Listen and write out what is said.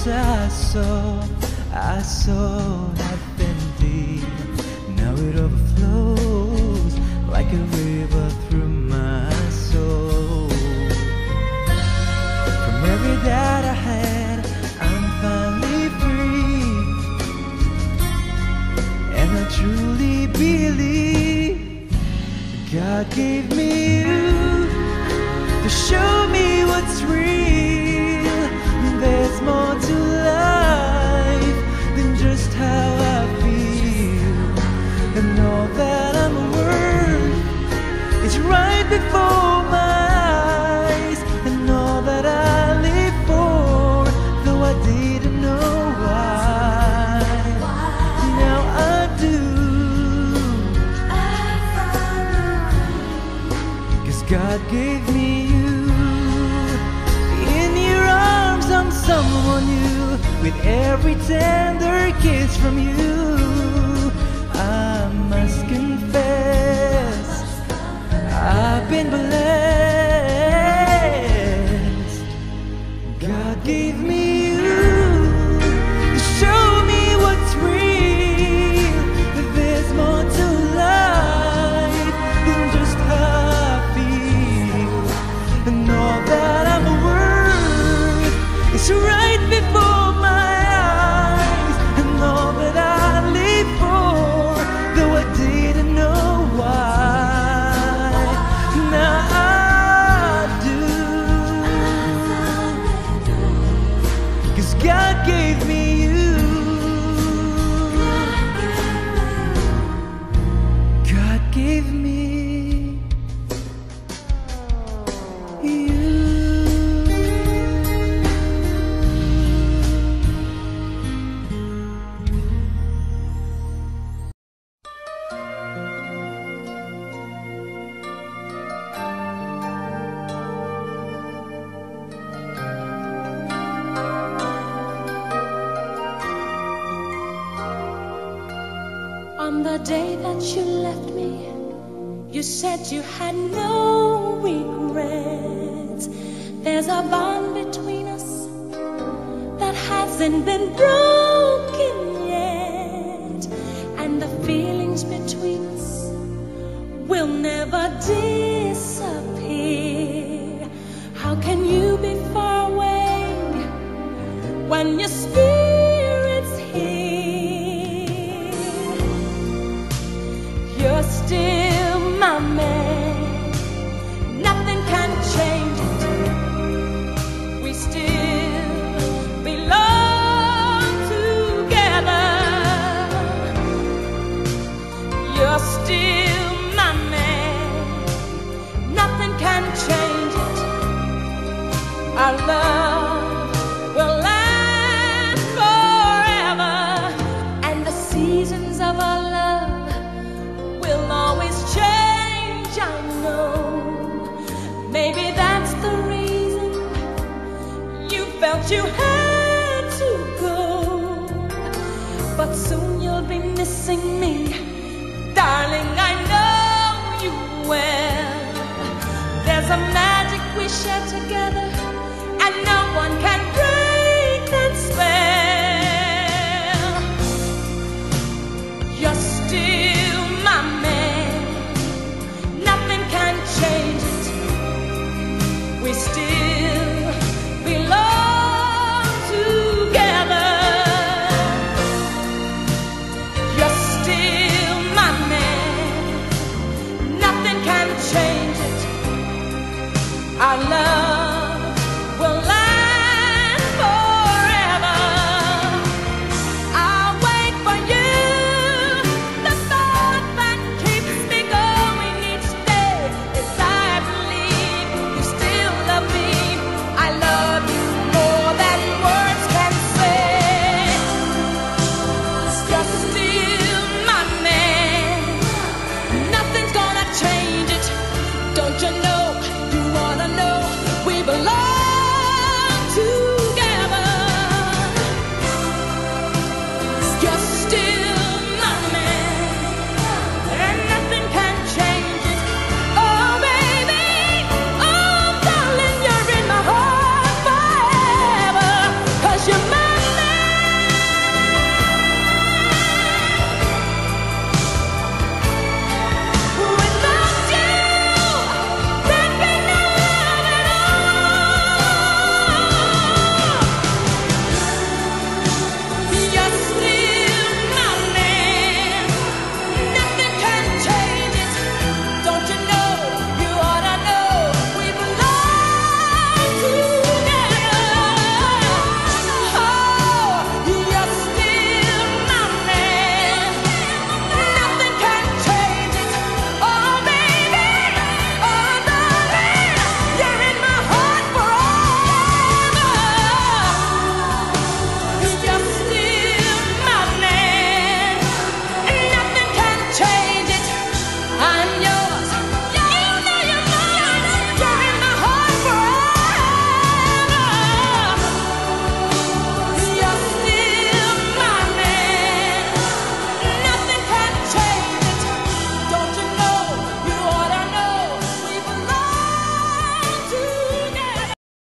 I saw nothing deep. Now it overflows like a river through my soul. From every doubt I had, I'm finally free, and I truly believe God gave me you to show me what's real. There's more to life than just how I feel, and all that I'm worth is right before my eyes, and all that I live for, though I didn't know why. Now I do, 'cause God gave me you. In your arms I'm someone new, with every tender kiss from you. I must confess, I've been blessed. God gave me you to show me what's real. There's more to life than just how I feel, and all that I'm worth is right before my eyes, and all that I live for, though I didn't know why. Now I do, 'cause God gave me you. God gave me you. On the day that you left me, you said you had no regrets. There's a bond between us that hasn't been broken yet, and the feelings between us will never disappear. How can you be far away when your spirit's here? You're still my man, nothing can change it. We still belong together. You're still my man, nothing can change it. Our love will last forever, and the seasons of our love will always change. I know, maybe that's the reason you felt you had to go, but soon you'll be missing me, darling, I know you will. There's a magic we share together